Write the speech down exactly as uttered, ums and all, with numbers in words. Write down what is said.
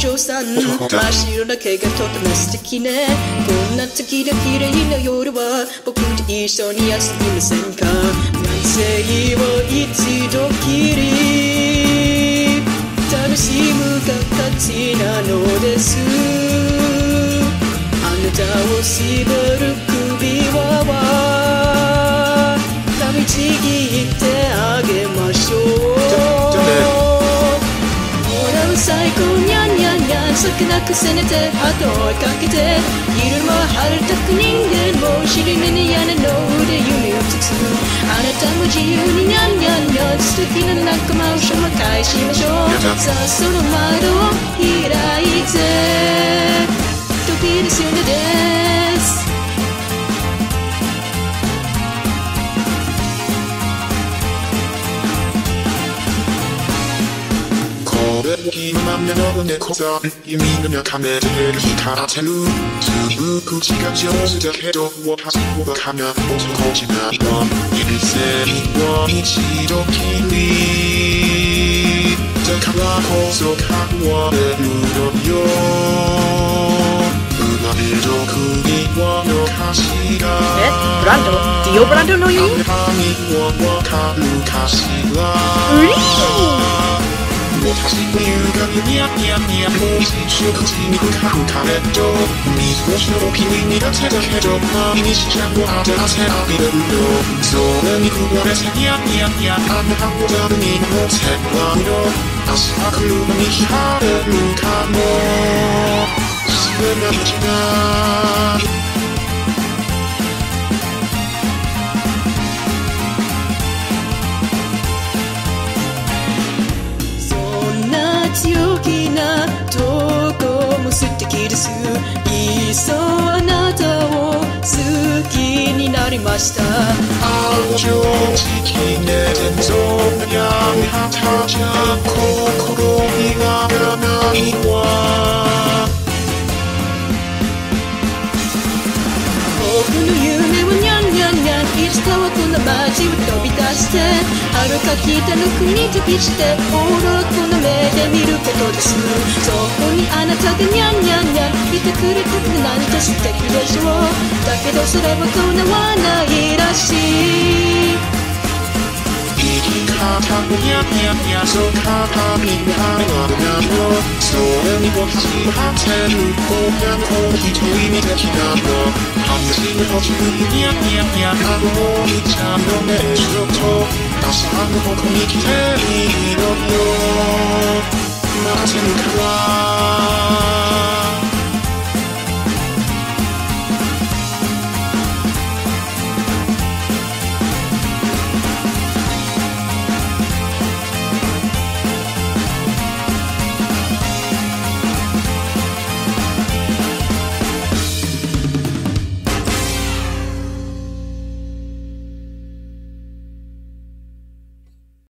嬢さん真っ白だけがとても素敵ねこんな時々綺麗な夜は僕と一緒に遊びませんか人生は一度きり楽しむが勝ちなのですあなたを縛る首輪は噛みちぎってあげましょう最高にゃんにゃんにゃん魚くせねてハートを追いかけて昼間晴れたく人間も尻目に屋根の上で夢をつつあなたも自由ににゃんにゃんにゃん素敵な仲間を紹介しましょうさあその窓を開いて飛び出すよねです今までの猫さん弓の中目で光ってるすぐ口が上手だけど私はかな男じゃないの人生は一度きりだからこそ変われるのよ生まれど首輪の頭えブランドディオブランドのよあなたにはわかるかしらうりー私の優雅にニヤニヤニヤもう一口に浮かぶカレット水越しの君苦手だけど毎日ちゃんと当て汗浴びれるよそれに比べてニヤニヤニヤあなたのためにもせっかくの明日が来るのに惹かれるかもそれが違う強気なとこも素敵ですいっそあなたを好きになりました青正直ねでそんなやり方じゃ心にならないわ僕の夢はニャンニャンニャンいつかはこの街を飛び出して遥か北の国に旅して驚くの目で見ることですそこにあなたがニャンニャンニャンいてくれたくなんて素敵でしょうだけどそれは叶わないらしい生き方もニャンニャンニャンそう肩に入らないのそれにも始まってる女の子一人にできないの話の途中にニャンニャンニャンあのお兄ちゃんの目白と朝のここに来ていいのよ待ってるから